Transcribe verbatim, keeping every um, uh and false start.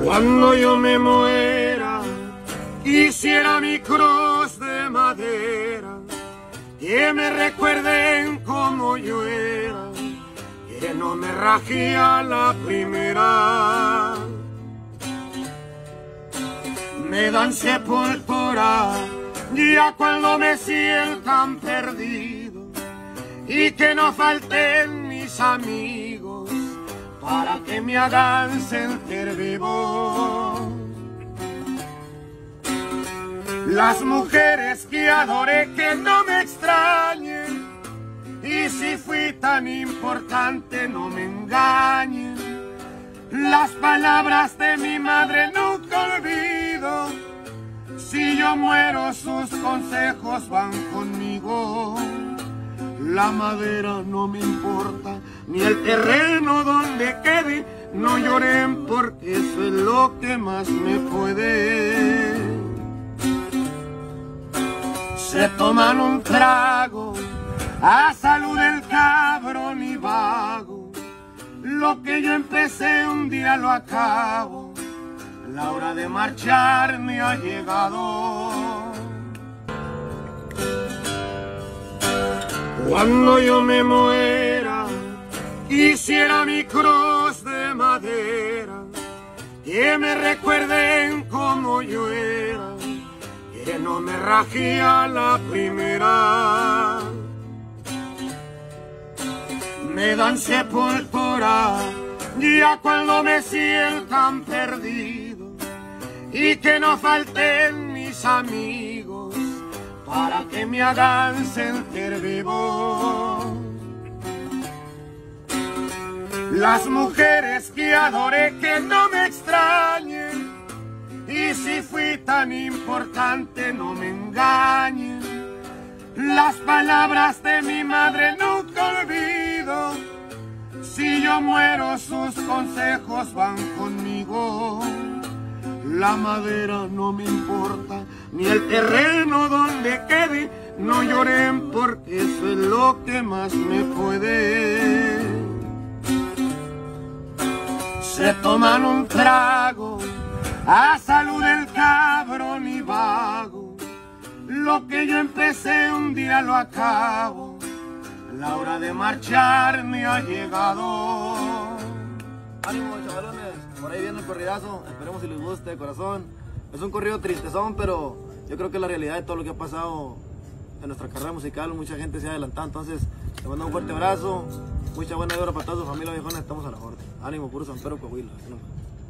Cuando yo me muera, quisiera mi cruz de madera, que me recuerden como yo era, que no me rajé a la primera. Me dan sepultura ya cuando me sientan perdido, y que no falten mis amigos para que me hagan sentir vivo. Las mujeres que adoré que no me extrañen, y si fui tan importante no me engañen. Las palabras de mi madre nunca olvido, si yo muero sus consejos van conmigo. La madera no me importa, ni el terreno donde quede, no lloren porque eso es lo que más me puede. Se toman un trago a salud del cabrón y vago, lo que yo empecé un día lo acabo, la hora de marchar me ha llegado. Cuando yo me muera, quisiera mi cruz de madera, que me recuerden como yo era, que no me rajé a la primera. Me dan sepultura ya cuando me sientan perdido, y que no falten mis amigos para que me hagan sentir vivo. Las mujeres que adoré que no me extrañen, y si fui tan importante no me engañen. Las palabras de mi madre nunca olvido, si yo muero sus consejos van conmigo. La madera no me importa, ni el terreno donde quede, no lloren porque eso es lo que más me puede. Se toman un trago a salud del cabrón y vago, lo que yo empecé un día lo acabo, la hora de marchar me ha llegado. Ánimo, chavalones, por ahí viene el corridazo, esperemos si les guste de corazón. Es un corrido tristezón, pero yo creo que es la realidad de todo lo que ha pasado en nuestra carrera musical. Mucha gente se ha adelantado, entonces te mando un fuerte abrazo, mucha buena vibra para toda su familia viejona, estamos a la orden. Ánimo, puro San Pedro, Coahuila.